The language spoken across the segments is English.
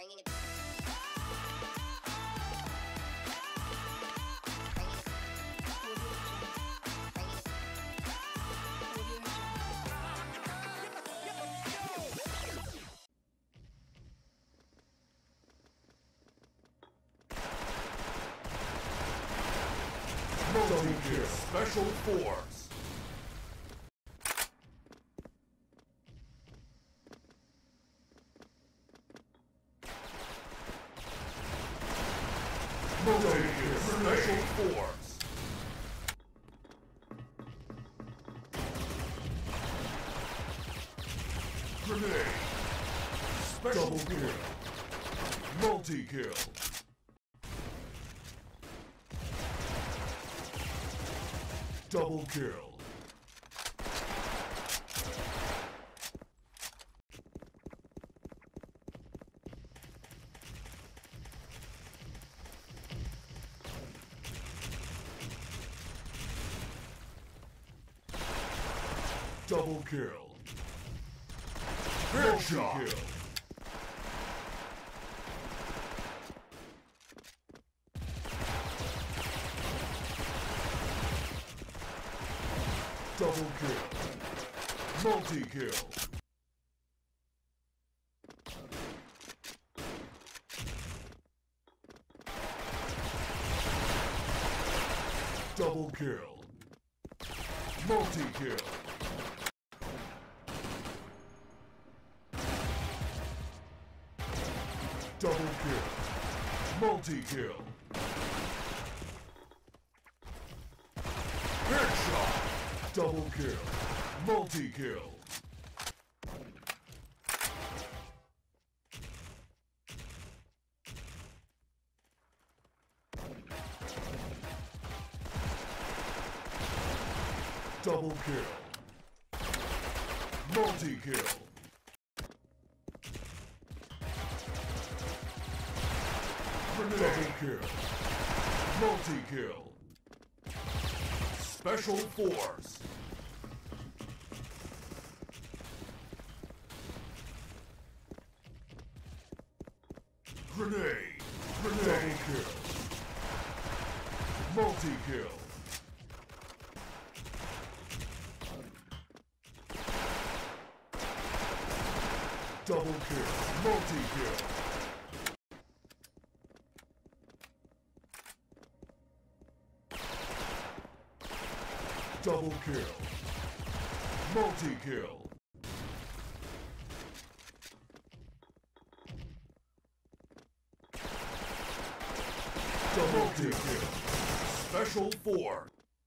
bringing it. Multi-kill Special Force. Multi-kill Special Force. Grenade. Special kill. Multi-kill. Double kill. Double kill. Headshot. Kill. Double kill. Multi-kill. Double kill. Multi-kill. Double kill. Multi-kill. Headshot. Double kill. Multi-kill. Double kill. Multi-kill. Double kill. Multi-kill. Special Force. Grenade. Grenade. Double kill. Multi-kill. Double kill. Multi-kill. Double kill. Multi-kill. Double kill. Special Force.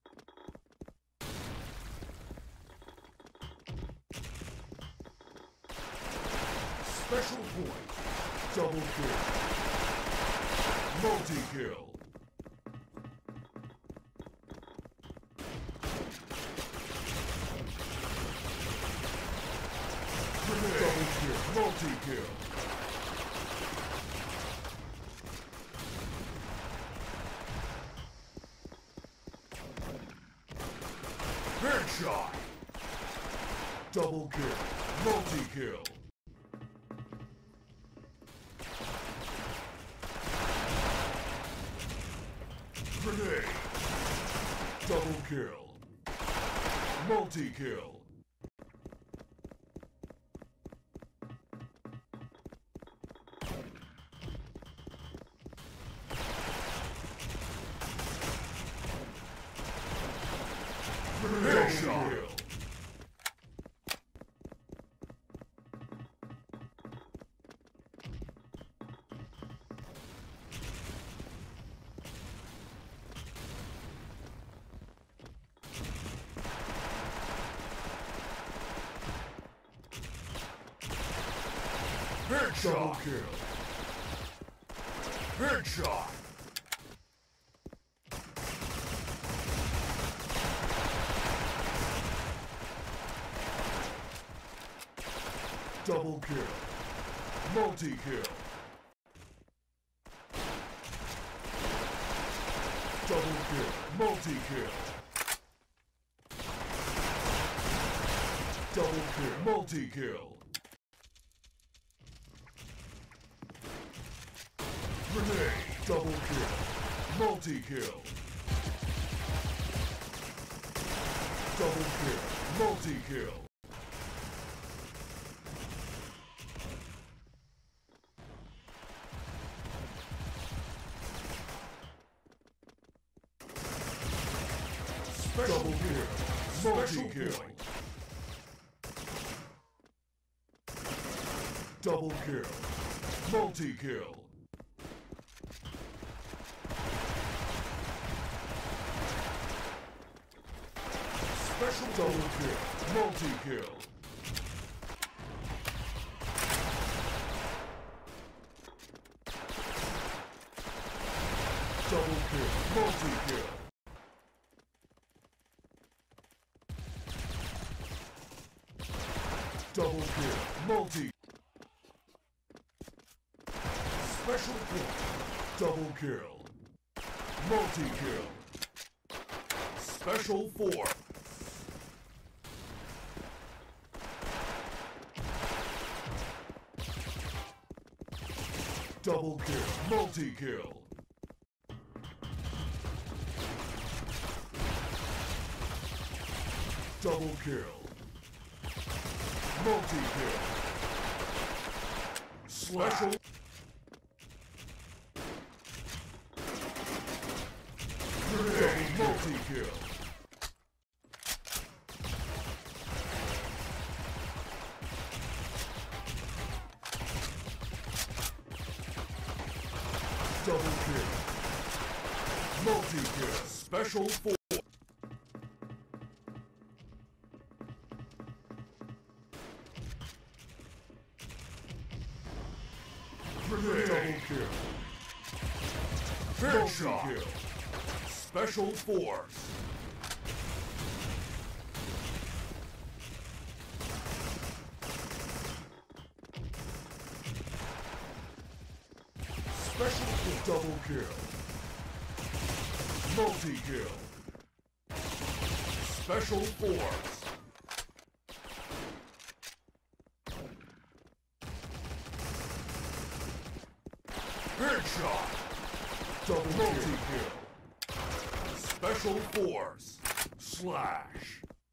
Special point. Double kill. Multi-kill. Double kill. Multi-kill. Headshot. Double kill. Multi-kill. Grenade. Double kill. Multi-kill. Headshot. Double kill. Headshot. Double kill. Multi-kill. Double kill. Multi-kill. Double kill. Multi-kill. Grenade. Double kill. Multi-kill. Double kill. Multi-kill. Double kill. Multi-kill. Double kill. Multi-kill. Special double kill. Multi-kill. Double kill. Multi-kill. Double kill. Multi. Special kill. Double kill. Multi-kill. Special 4. Double kill. Multi-kill. Double kill. Multi-kill. Special. Grenade. Multi-kill. Double kill. Multi-kill. Special 4. Grenade. Double kill. Multi-kill. Special Force. Special kill. Double kill. Multi-kill. Special Force. Headshot. Double multi-kill. Special Force. Slash.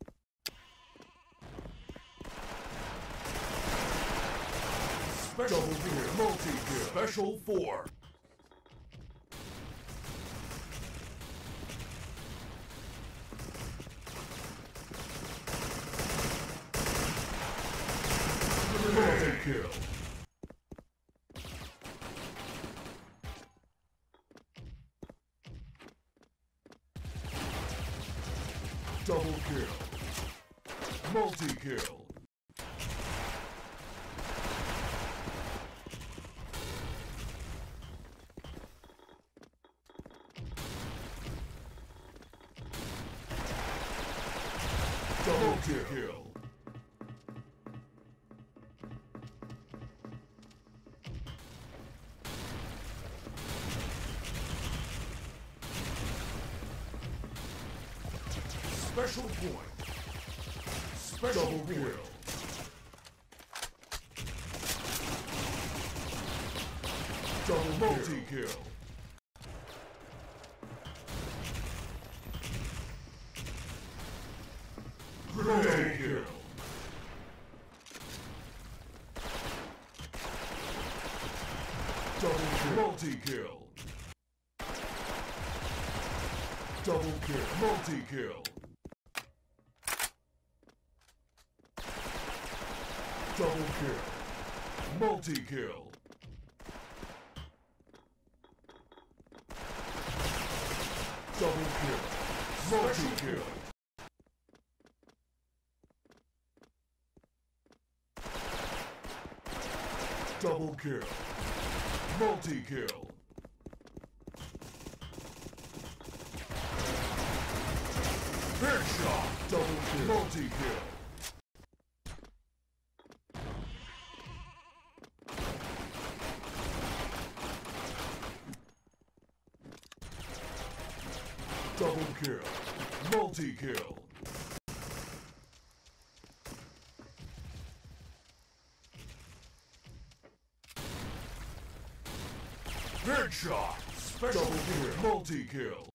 Special kill. Multi-kill. Special 4. Multi-kill. Double kill. Multi-kill. Double kill. Special point. Special double kill. Double multi-kill. Grenade kill. Double kill. Multi-kill. Double kill. Multi-kill. Double kill. Multi-kill. Double kill. Multi-kill. Double kill. Multi-kill. Headshot. Double kill. Multi-kill. Double kill. Multi-kill. Headshot. Special kill. Multi kill.